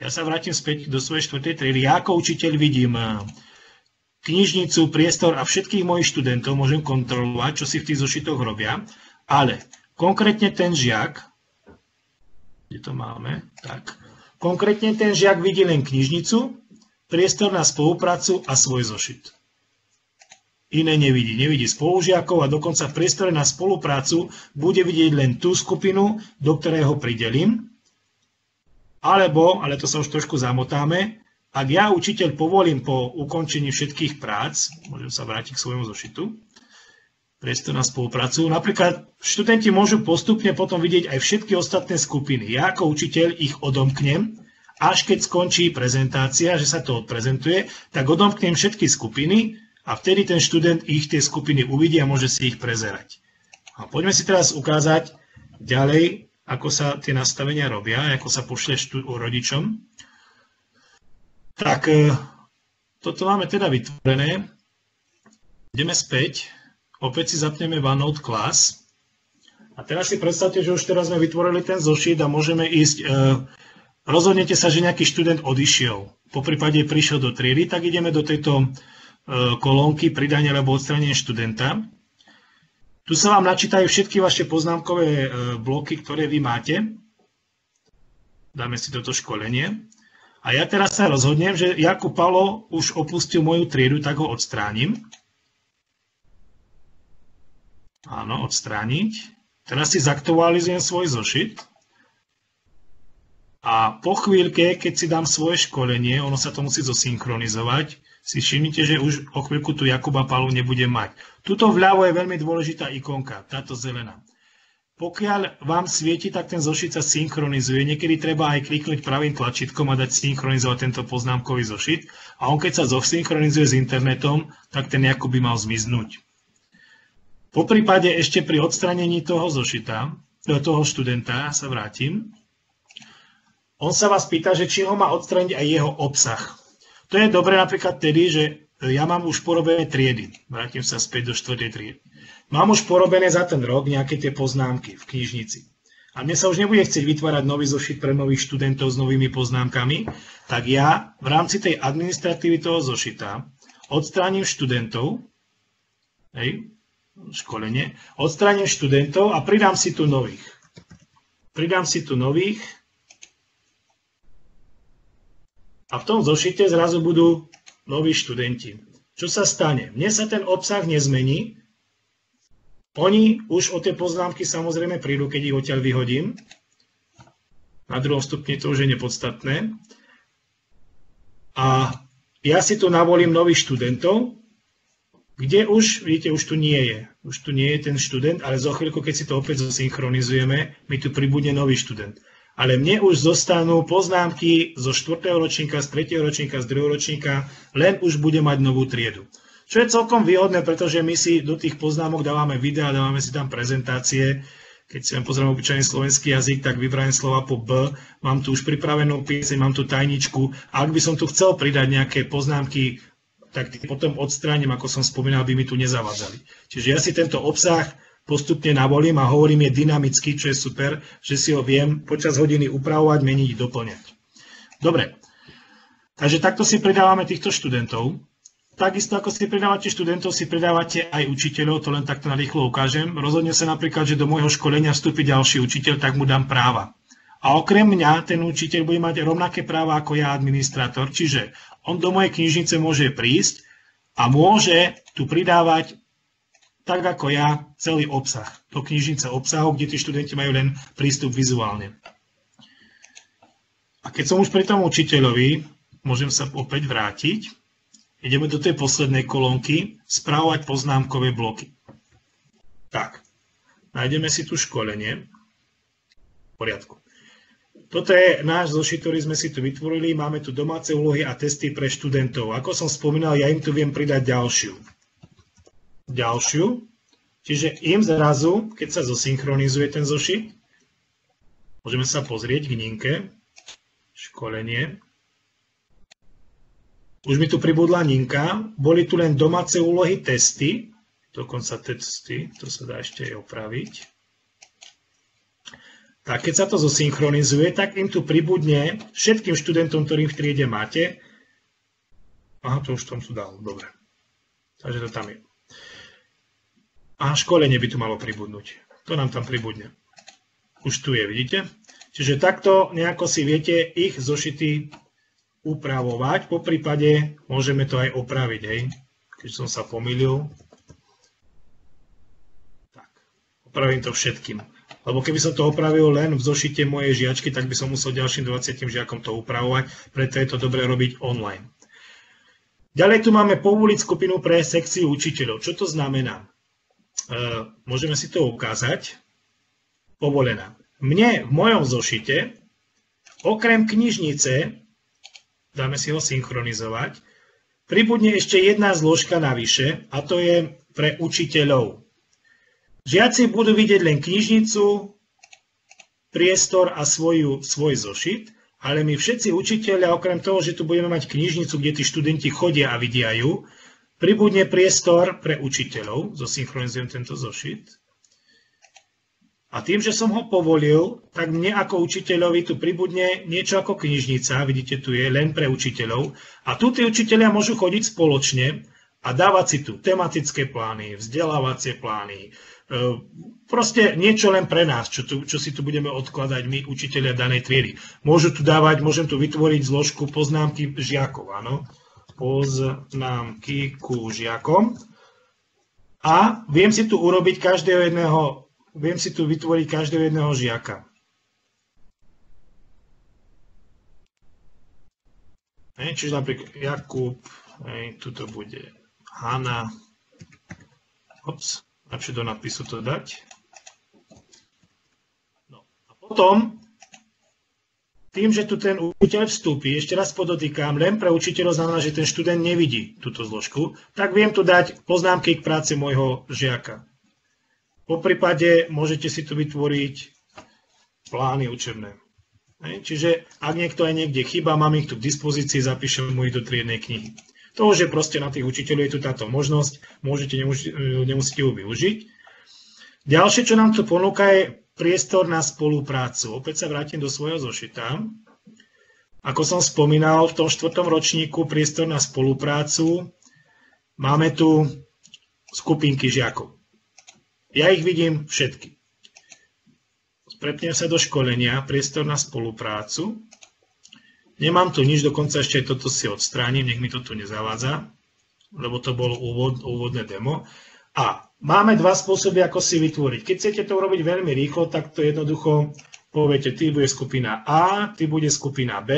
Ja sa vrátim späť do svojej štvrtej triedy. Ja ako učiteľ vidím knižnicu, priestor a všetkých mojich študentov môžem kontrolovať, čo si v tých zošitoch robia, ale konkrétne ten žiak, kde to máme, tak, konkrétne ten žiak vidí len knižnicu, priestor na spoluprácu a svoj zošit. Iné nevidí. Nevidí spolužiakov a dokonca v priestore na spoluprácu bude vidieť len tú skupinu, do ktorého pridelím. Alebo, ale to sa už trošku zamotáme, ak ja učiteľ povolím po ukončení všetkých prác, môžem sa vrátiť k svojmu zošitu, priestor na spoluprácu, napríklad študenti môžu postupne potom vidieť aj všetky ostatné skupiny. Ja ako učiteľ ich odomknem, až keď skončí prezentácia, že sa to odprezentuje, tak odomknem všetky skupiny, a vtedy ten študent ich tie skupiny uvidí a môže si ich prezerať. A poďme si teraz ukázať ďalej, ako sa tie nastavenia robia, ako sa pošle rodičom. Tak, toto máme teda vytvorené. Ideme späť. Opäť si zapneme OneNote Class. A teraz si predstavte, že už teraz sme vytvorili ten zošit a môžeme ísť. Rozhodnete sa, že nejaký študent odišiel. Poprípade prišiel do triedy, tak ideme do tejto kolónky pridanie alebo odstranenie študenta. Tu sa vám načítajú všetky vaše poznámkové bloky, ktoré vy máte. Dáme si toto školenie. A ja teraz sa rozhodnem, že Jakub Palo už opustil moju triedu, tak ho odstránim. Áno, odstrániť. Teraz si zaktualizujem svoj zošit. A po chvíľke, keď si dám svoje školenie, ono sa to musí zosynchronizovať, si všimnite, že už o chvíľku tu Jakuba Palu nebudem mať. Tuto vľavo je veľmi dôležitá ikonka, táto zelená. Pokiaľ vám svieti, tak ten zošit sa synchronizuje. Niekedy treba aj kliknúť pravým tlačítkom a dať synchronizovať tento poznámkový zošit. A on keď sa zosynchronizuje s internetom, tak ten Jakub by mal zmiznúť. Po prípade ešte pri odstranení toho zošita, toho študenta, sa vrátim. On sa vás pýta, že či ho má odstrániť aj jeho obsah. To je dobré napríklad tedy, že ja mám už porobené triedy. Vrátim sa späť do štvrtej triedy. Mám už porobené za ten rok nejaké tie poznámky v knižnici. A mne sa už nebude chcieť vytvárať nový zošit pre nových študentov s novými poznámkami, tak ja v rámci tej administratívy toho zošita odstránim študentov, hej, školenie, odstránim študentov a pridám si tu nových. Pridám si tu nových a v tom zošite zrazu budú noví študenti. Čo sa stane? Mne sa ten obsah nezmení. Oni už o tie poznámky samozrejme prídu, keď ich odtiaľ vyhodím. Na druhom stupni to už je nepodstatné. A ja si tu navolím nových študentov, kde už, vidíte, už tu nie je. Už tu nie je ten študent, ale za chvíľku, keď si to opäť zosynchronizujeme, mi tu pribudne nový študent. Ale mne už zostanú poznámky zo štvrtého ročníka, z tretieho ročníka, z druhého ročníka, len už bude mať novú triedu. Čo je celkom výhodné, pretože my si do tých poznámok dávame videá, dávame si tam prezentácie. Keď si len pozrieme obyčajný slovenský jazyk, tak vybrałem slova po B, mám tu už pripravenú píseň, mám tu tajničku. A ak by som tu chcel pridať nejaké poznámky, tak potom odstránim, ako som spomínal, aby mi tu nezavádzali. Čiže ja si tento obsah postupne navolím a hovorím je dynamicky, čo je super, že si ho viem počas hodiny upravovať, meniť, doplňať. Dobre, takže takto si pridávame týchto študentov. Takisto ako si pridávate študentov, si pridávate aj učiteľov, to len takto narýchlo ukážem. Rozhodne sa napríklad, že do môjho školenia vstúpi ďalší učiteľ, tak mu dám práva. A okrem mňa ten učiteľ bude mať rovnaké práva ako ja, administrátor, čiže on do mojej knižnice môže prísť a môže tu pridávať tak ako ja, celý obsah. Do knižnice obsahov, kde tí študenti majú len prístup vizuálne. A keď som už pri tom učiteľovi, môžem sa opäť vrátiť. Ideme do tej poslednej kolónky, spravovať poznámkové bloky. Tak, nájdeme si tu školenie. V poriadku. Toto je náš zošit, ktorý sme si tu vytvorili. Máme tu domáce úlohy a testy pre študentov. Ako som spomínal, ja im tu viem pridať ďalšiu. ďalšiu, čiže im zrazu, keď sa zosynchronizuje ten zošit, môžeme sa pozrieť k Ninke, školenie. Už mi tu pribudla Ninka, boli tu len domáce úlohy, testy, dokonca testy, to sa dá ešte aj opraviť. tak keď sa to zosynchronizuje, tak im tu pribudne všetkým študentom, ktorým v triede máte. Aha, to už som tu dal, dobre. Takže to tam je. A školenie by tu malo pribudnúť. To nám tam pribudne. Už tu je, vidíte? Čiže takto nejako si viete ich zošity upravovať. Po prípade môžeme to aj opraviť, hej? Keď som sa pomýlil. Tak, opravím to všetkým. Lebo keby som to opravil len v zošite mojej žiačky, tak by som musel ďalším dvadsiatim žiakom to upravovať, preto je to dobré robiť online. Ďalej tu máme povoliť skupinu pre sekciu učiteľov. Čo to znamená? E, môžeme si to ukázať. Povolená. Mne v mojom zošite, okrem knižnice, dáme si ho synchronizovať, pribudne ešte jedna zložka navyše, a to je pre učiteľov. Žiaci budú vidieť len knižnicu, priestor a svoju, svoj zošit, ale my všetci učiteľia, okrem toho, že tu budeme mať knižnicu, kde tí študenti chodia a vidia ju, pribudne priestor pre učiteľov. Zosynchronizujem tento zošit. A tým, že som ho povolil, tak mne ako učiteľovi tu pribudne niečo ako knižnica, vidíte, tu je len pre učiteľov. A tu tí učiteľia môžu chodiť spoločne a dávať si tu tematické plány, vzdelávacie plány, proste niečo len pre nás, čo, tu, čo si tu budeme odkladať my, učiteľia danej triedy. Môžu tu dávať, môžem tu vytvoriť zložku poznámky žiakov, áno. Poznámky ku žiakom. A viem si tu urobiť každého jedného, viem si tu vytvoriť každého jedného žiaka. Hej, čiže napríklad Jakub, hej, tuto bude Hanna, ops, lepšie do nadpisu to dať. No a potom, tým, že tu ten učiteľ vstúpi, ešte raz podotýkam, len pre učiteľov znamená, že ten študent nevidí túto zložku, tak viem tu dať poznámky k práci môjho žiaka. Po prípade môžete si tu vytvoriť plány učebné. Čiže ak niekto aj niekde chýba, mám ich tu k dispozícii, zapíšem mu ich do triednej knihy. To už je proste na tých učiteľov, je tu táto možnosť, môžete, nemusíte ju využiť. Ďalšie, čo nám tu ponúka, je priestor na spoluprácu. Opäť sa vrátim do svojho zošita. Ako som spomínal, v tom štvrtom ročníku priestor na spoluprácu máme tu skupinky žiakov. Ja ich vidím všetky. Prepnem sa do školenia, priestor na spoluprácu. Nemám tu nič, dokonca ešte aj toto si odstránim, nech mi to tu nezavádza, lebo to bolo úvod, úvodné demo. A máme dva spôsoby, ako si vytvoriť. Keď chcete to urobiť veľmi rýchlo, tak to jednoducho poviete, ty bude skupina A, ty bude skupina B,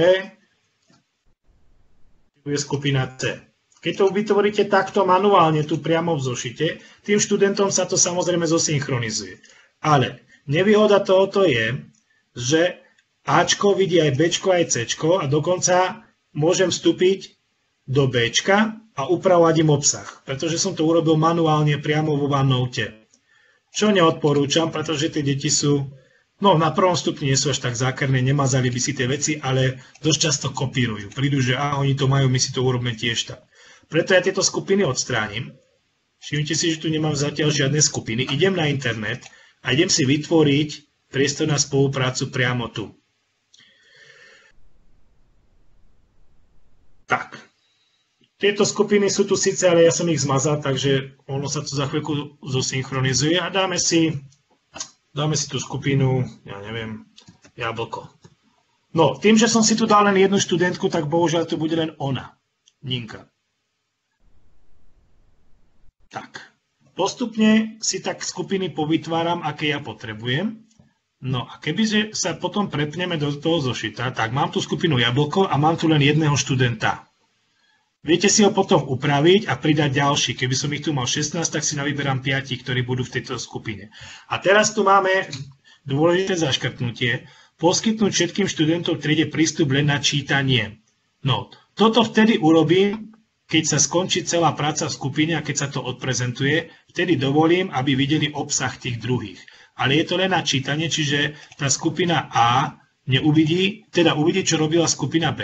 ty bude skupina C. Keď to vytvoríte takto manuálne, tu priamo v zošite, tým študentom sa to samozrejme zosynchronizuje. Ale nevýhoda tohoto je, že Ačko vidí aj Bčko, aj Cčko a dokonca môžem vstúpiť do Bčka a upravovať im obsah, pretože som to urobil manuálne priamo vo OneNote. Čo neodporúčam, pretože tie deti sú, no na prvom stupni nie sú až tak zákerné, nemazali by si tie veci, ale dosť často kopírujú. Prídu, že a oni to majú, my si to urobíme tiež tak. Preto ja tieto skupiny odstránim. Všimnite si, že tu nemám zatiaľ žiadne skupiny. Idem na internet a idem si vytvoriť priestor na spoluprácu priamo tu. Tak. Tieto skupiny sú tu síce, ale ja som ich zmazal, takže ono sa tu za chvíľku zosynchronizuje a dáme si, dáme si tú skupinu, ja neviem, jablko. No, tým, že som si tu dal len jednu študentku, tak bohužiaľ tu bude len ona, Ninka. Tak. Postupne si tak skupiny povytváram, aké ja potrebujem. No a kebyže sa potom prepneme do toho zošita, tak mám tu skupinu jablko a mám tu len jedného študenta. Viete si ho potom upraviť a pridať ďalší. Keby som ich tu mal šestnásť, tak si navyberám päť, ktorí budú v tejto skupine. A teraz tu máme dôležité zaškrtnutie. Poskytnúť všetkým študentom v triede prístup len na čítanie. No, toto vtedy urobím, keď sa skončí celá práca v skupine a keď sa to odprezentuje, vtedy dovolím, aby videli obsah tých druhých. Ale je to len na čítanie, čiže tá skupina A neuvidí, teda uvidí, čo robila skupina B,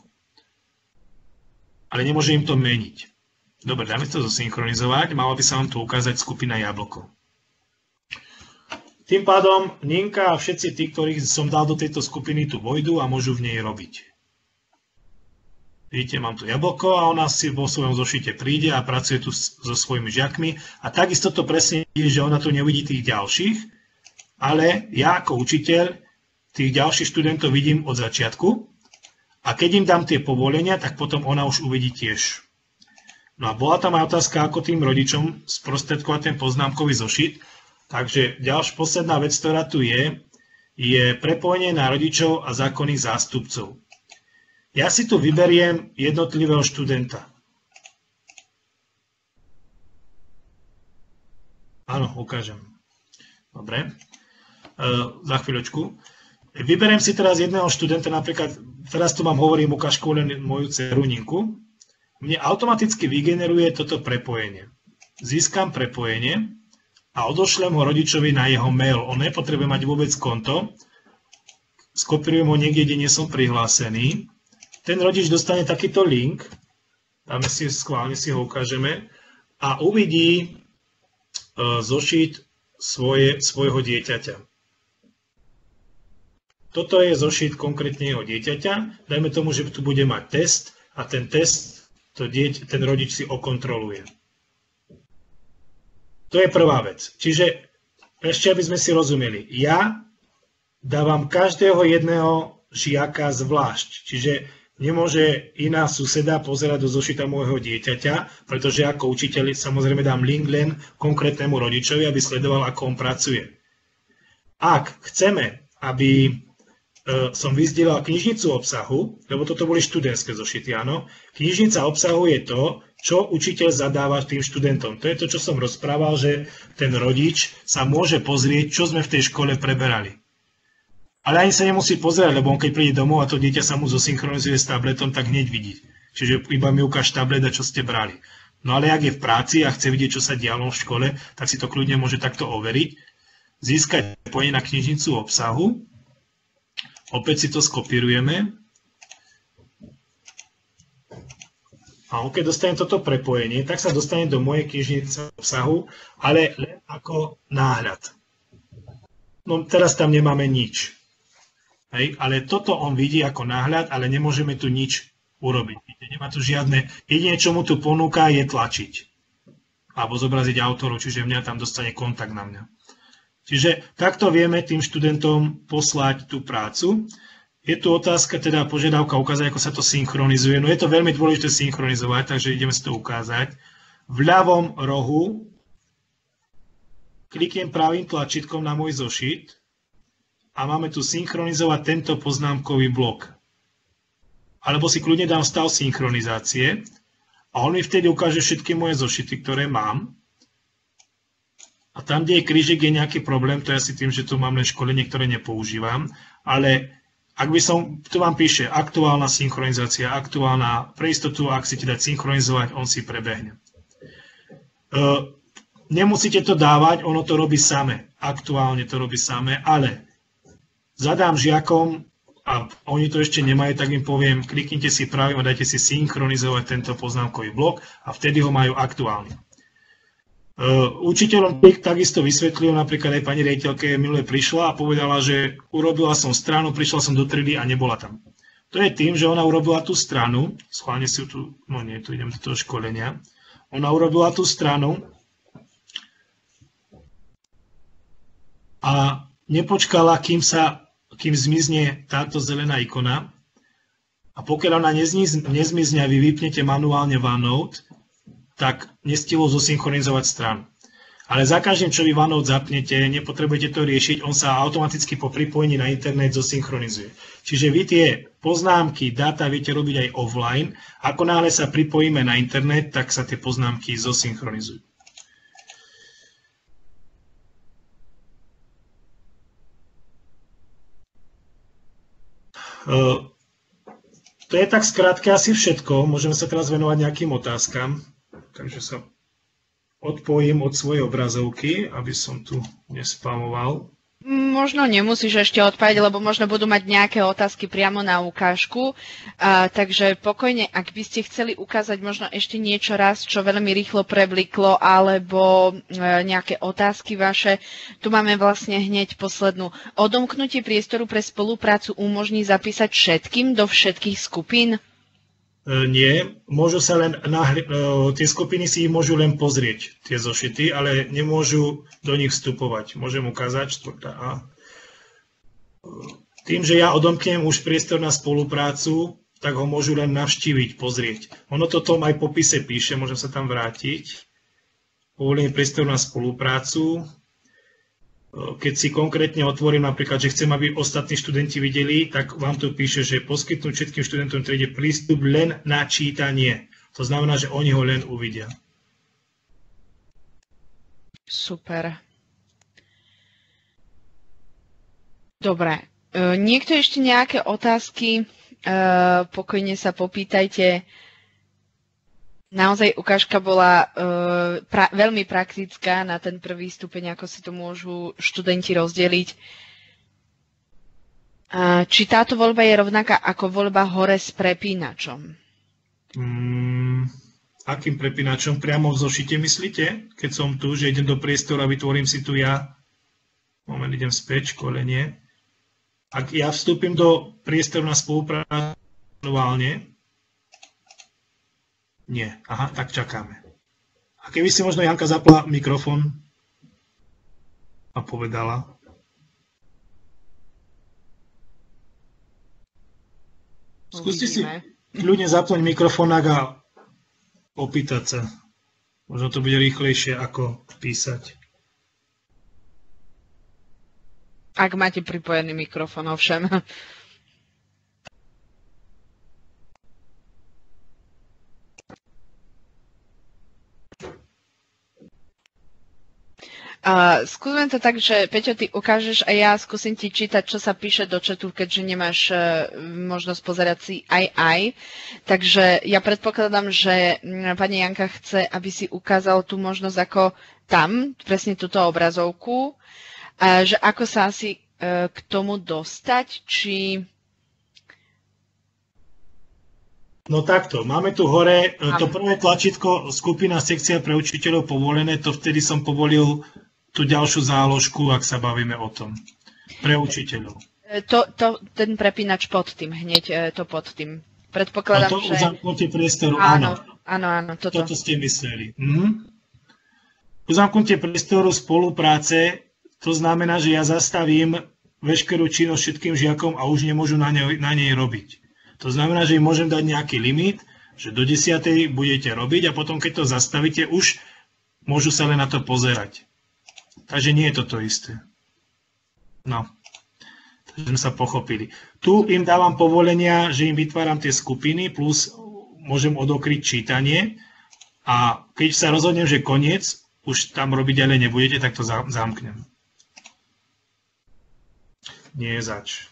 ale nemôže im to meniť. Dobre, dáme to zosynchronizovať, mala by sa vám tu ukázať skupina jablko. Tým pádom Ninka a všetci tí, ktorých som dal do tejto skupiny, tu vojdu a môžu v nej robiť. Vidíte, mám tu jablko a ona si vo svojom zošite príde a pracuje tu so svojimi žiakmi. A takisto to presne je, že ona tu neuvidí tých ďalších, ale ja ako učiteľ tých ďalších študentov vidím od začiatku a keď im dám tie povolenia, tak potom ona už uvidí tiež. No a bola tam aj otázka, ako tým rodičom sprostredkovať ten poznámkový zošit. Takže ďalšia posledná vec, ktorá tu je, je prepojenie na rodičov a zákonných zástupcov. Ja si tu vyberiem jednotlivého študenta. Áno, ukážem. Dobre. E, za chvíľočku. Vyberiem si teraz jedného študenta, napríklad, teraz tu mám, hovorím ukážku len moju dceru Ninku. Mne automaticky vygeneruje toto prepojenie. Získam prepojenie a odošlem ho rodičovi na jeho mail. On nepotrebuje mať vôbec konto. Skopírujem ho niekde, kde nie som prihlásený. Ten rodič dostane takýto link, dáme si schválne, si ho ukážeme, a uvidí zošit svoje, svojho dieťaťa. Toto je zošit konkrétne jeho dieťaťa. Dajme tomu, že tu bude mať test a ten test to dieť, ten rodič si okontroluje. To je prvá vec. Čiže ešte, aby sme si rozumeli, ja dávam každého jedného žiaka zvlášť. Čiže nemôže iná suseda pozerať do zošita môjho dieťaťa, pretože ako učiteľ samozrejme dám link len konkrétnemu rodičovi, aby sledoval, ako on pracuje. Ak chceme, aby som vyzdielal knižnicu obsahu, lebo toto boli študentské zošity, áno. Knižnica obsahu je to, čo učiteľ zadáva tým študentom. To je to, čo som rozprával, že ten rodič sa môže pozrieť, čo sme v tej škole preberali. Ale ani sa nemusí pozerať, lebo on keď príde domov a to dieťa sa mu zosynchronizuje s tabletom, tak hneď vidí. Čiže iba mi ukáž tablet a čo ste brali. No ale ak je v práci a chce vidieť, čo sa dialo v škole, tak si to kľudne môže takto overiť. Získať prepojenie na knižnicu obsahu. Opäť si to skopírujeme. A on keď dostane toto prepojenie, tak sa dostane do mojej knižnice obsahu, ale len ako náhľad. No teraz tam nemáme nič. Hej, ale toto on vidí ako náhľad, ale nemôžeme tu nič urobiť. Nemá tu žiadne, jedine čo mu tu ponúka je tlačiť. Alebo zobraziť autorov, čiže mňa tam dostane kontakt na mňa. Čiže takto vieme tým študentom poslať tú prácu. Je tu otázka, teda požiadavka ukázať, ako sa to synchronizuje. No je to veľmi dôležité synchronizovať, takže ideme si to ukázať. V ľavom rohu kliknem pravým tlačítkom na môj zošit a máme tu synchronizovať tento poznámkový blok. Alebo si kľudne dám stav synchronizácie a on mi vtedy ukáže všetky moje zošity, ktoré mám. A tam, kde je krížik, je nejaký problém, to je asi tým, že tu mám len školenie, ktoré nepoužívam, ale ak by som, tu vám píše aktuálna synchronizácia, aktuálna, pre istotu, ak chcete dať synchronizovať, on si prebehne. Uh, nemusíte to dávať, ono to robí same, aktuálne to robí same, ale zadám žiakom, a oni to ešte nemajú, tak im poviem, kliknite si pravým a dajte si synchronizovať tento poznámkový blok a vtedy ho majú aktuálne. Uh, učiteľom takisto vysvetlil, napríklad aj pani riaditeľke minule prišla a povedala, že urobila som stranu, prišla som do triedy a nebola tam. To je tým, že ona urobila tú stranu, schválne si ju tu, no nie, tu idem do toho školenia, ona urobila tú stranu a nepočkala, kým sa, kým zmizne táto zelená ikona a pokiaľ ona nezmizne a vy vypnete manuálne OneNote, tak nestihlo zosynchronizovať stranu. Ale za každým, čo vy OneNote zapnete, nepotrebujete to riešiť, on sa automaticky po pripojení na internet zosynchronizuje. Čiže vy tie poznámky, dáta viete robiť aj offline. Ako náhle sa pripojíme na internet, tak sa tie poznámky zosynchronizujú. To je tak skrátke asi všetko. Môžeme sa teraz venovať nejakým otázkam. Takže sa odpojím od svojej obrazovky, aby som tu nespamoval Možno nemusíš ešte odpovedať, lebo možno budú mať nejaké otázky priamo na ukážku. A, takže pokojne, ak by ste chceli ukázať možno ešte niečo raz, čo veľmi rýchlo prebliklo, alebo e, nejaké otázky vaše, tu máme vlastne hneď poslednú. Odomknutie priestoru pre spoluprácu umožní zapísať všetkým do všetkých skupín? E, nie, môžu sa len nahli- e, tie skupiny si ich môžu len pozrieť, tie zošity, ale nemôžu do nich vstupovať. Môžem ukázať štvrtá A. Tým, že ja odomknem už priestor na spoluprácu, tak ho môžu len navštíviť, pozrieť. Ono to tom aj v popise píše, môžem sa tam vrátiť. Povolenie priestoru na spoluprácu. Keď si konkrétne otvorím napríklad, že chcem, aby ostatní študenti videli, tak vám tu píše, že poskytnúť všetkým študentom v triede prístup len na čítanie. To znamená, že oni ho len uvidia. Super. Dobre. Niekto ešte nejaké otázky? Pokojne sa popýtajte. Naozaj ukážka bola uh, pra, veľmi praktická na ten prvý stupeň, ako si to môžu študenti rozdeliť. Uh, či táto voľba je rovnaká ako voľba hore s prepínačom? Mm, akým prepínačom? Priamo v zošite myslíte? Keď som tu, že idem do priestoru a vytvorím si tu ja. Moment, idem späť, školenie. Ak ja vstúpim do priestoru na spoluprácu manuálne, nie. Aha, tak čakáme. A keby si možno Janka zapla mikrofón a povedala. Skúste si ľudia zapnúť mikrofón a opýtať sa. Možno to bude rýchlejšie ako písať. Ak máte pripojený mikrofón, ovšem. Uh, skúsme to tak, že Peťo, ty ukážeš a ja skúsim ti čítať, čo sa píše do chatu, keďže nemáš uh, možnosť pozerať si aj aj. Takže ja predpokladám, že m, pani Janka chce, aby si ukázal tú možnosť ako tam, presne túto obrazovku, uh, že ako sa asi uh, k tomu dostať, či... No takto, máme tu hore to prvé tlačítko skupina sekcia pre učiteľov povolené, to vtedy som povolil tú ďalšiu záložku, ak sa bavíme o tom. Pre učiteľov. To, to, ten prepínač pod tým, hneď to pod tým. Predpokladám, to že... uzamknutie priestoru, áno. Áno, áno, áno toto. Toto ste mysleli. Mhm. Uzamknutie priestoru spolupráce, to znamená, že ja zastavím veškerú činnosť všetkým žiakom a už nemôžu na nej, na nej robiť. To znamená, že im môžem dať nejaký limit, že do desiatej budete robiť a potom, keď to zastavíte, už môžu sa len na to pozerať. Takže nie je to to isté. No, takže sme sa pochopili. Tu im dávam povolenia, že im vytváram tie skupiny, plus môžem odokryť čítanie a keď sa rozhodnem, že koniec, už tam robiť ďalej nebudete, tak to zamknem. Nie je zač.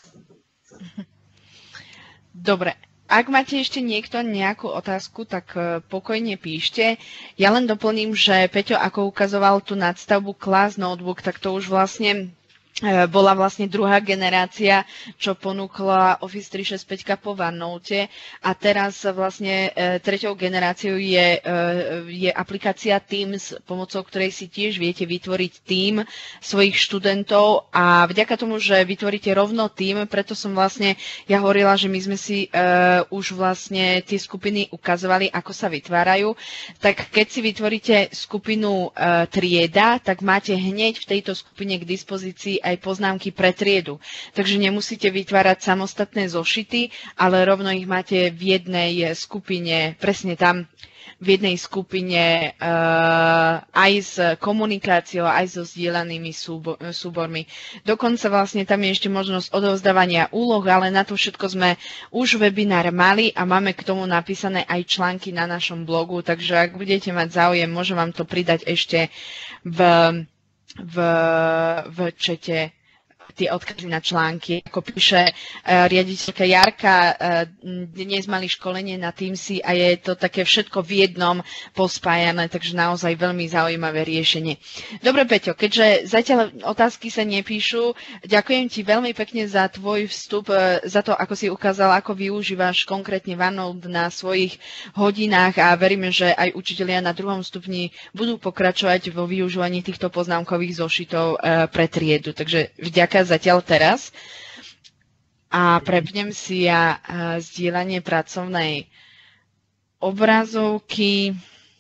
Dobre. Ak máte ešte niekto nejakú otázku, tak pokojne píšte. Ja len doplním, že Peťo, ako ukazoval tú nadstavbu Class Notebook, tak to už vlastne bola vlastne druhá generácia, čo ponúkla Office tristošesťdesiatpäť po OneNote a teraz vlastne treťou generáciou je, je aplikácia Teams, pomocou ktorej si tiež viete vytvoriť tím svojich študentov a vďaka tomu, že vytvoríte rovno tím, preto som vlastne ja hovorila, že my sme si uh, už vlastne tie skupiny ukazovali, ako sa vytvárajú, tak keď si vytvoríte skupinu uh, trieda, tak máte hneď v tejto skupine k dispozícii aj poznámky pre triedu. Takže nemusíte vytvárať samostatné zošity, ale rovno ich máte v jednej skupine, presne tam, v jednej skupine uh, aj s komunikáciou, aj so zdieľanými súbo- súbormi. Dokonca vlastne tam je ešte možnosť odovzdávania úloh, ale na to všetko sme už webinár mali a máme k tomu napísané aj články na našom blogu, takže ak budete mať záujem, môžem vám to pridať ešte v v, v čete tie odkazy na články. Ako píše uh, riaditeľka Jarka, uh, dnes mali školenie na Teamsy a je to také všetko v jednom pospájané, takže naozaj veľmi zaujímavé riešenie. Dobre, Peťo, keďže zatiaľ otázky sa nepíšu, ďakujem ti veľmi pekne za tvoj vstup, uh, za to, ako si ukázal, ako využívaš konkrétne OneNote na svojich hodinách a veríme, že aj učitelia na druhom stupni budú pokračovať vo využívaní týchto poznámkových zošitov uh, pre triedu. Takže vďaka zatiaľ teraz. A prepnem si ja zdieľanie pracovnej obrazovky.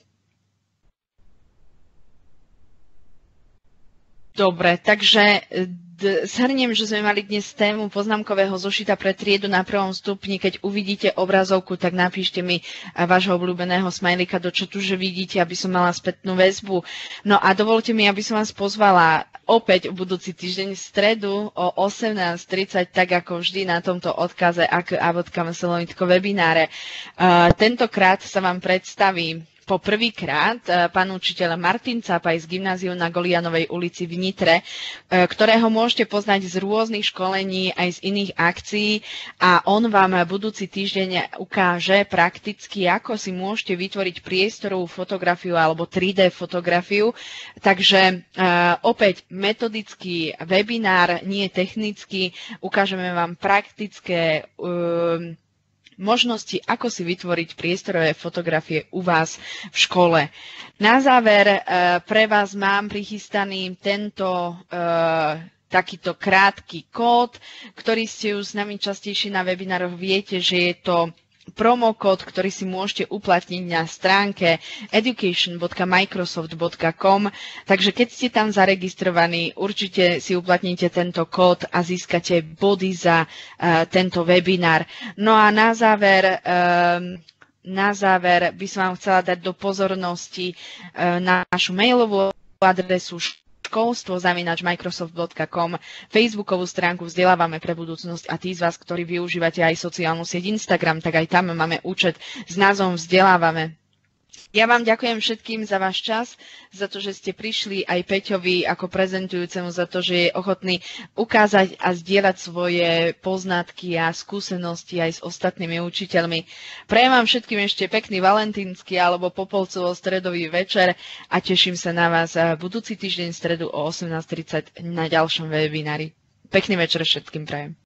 Dobre, takže zhrniem, že sme mali dnes tému poznámkového zošita pre triedu na prvom stupni. Keď uvidíte obrazovku, tak napíšte mi vášho obľúbeného smajlika do chatu, že vidíte, aby som mala spätnú väzbu. No a dovolte mi, aby som vás pozvala opäť v budúci týždeň v stredu o osemnásť tridsať, tak ako vždy na tomto odkaze á ká á bodka em es lomitko webináre. Uh, tentokrát sa vám predstavím po prvýkrát pán učiteľ Martin Cápaj z gymnáziu na Golianovej ulici v Nitre, ktorého môžete poznať z rôznych školení aj z iných akcií a on vám budúci týždeň ukáže prakticky, ako si môžete vytvoriť priestorovú fotografiu alebo tri dé fotografiu. Takže opäť metodický webinár, nie technický, ukážeme vám praktické um, možnosti, ako si vytvoriť priestorové fotografie u vás v škole. Na záver pre vás mám prichystaný tento takýto krátky kód, ktorý ste už s nami častejšie na webinároch viete, že je to promokód, ktorý si môžete uplatniť na stránke education bodka microsoft bodka com. Takže keď ste tam zaregistrovaní, určite si uplatníte tento kód a získate body za uh, tento webinár. No a na záver, um, na záver by som vám chcela dať do pozornosti uh, našu mailovú adresu školstvo zavináč microsoft bodka com, facebookovú stránku Vzdelávame pre budúcnosť a tí z vás, ktorí využívate aj sociálnu sieť Instagram, tak aj tam máme účet s názvom Vzdelávame. Ja vám ďakujem všetkým za váš čas, za to, že ste prišli, aj Peťovi ako prezentujúcemu za to, že je ochotný ukázať a zdieľať svoje poznatky a skúsenosti aj s ostatnými učiteľmi. Prajem vám všetkým ešte pekný valentínsky alebo popolcovo stredový večer a teším sa na vás budúci týždeň v stredu o osemnásť tridsať na ďalšom webinári. Pekný večer všetkým prajem.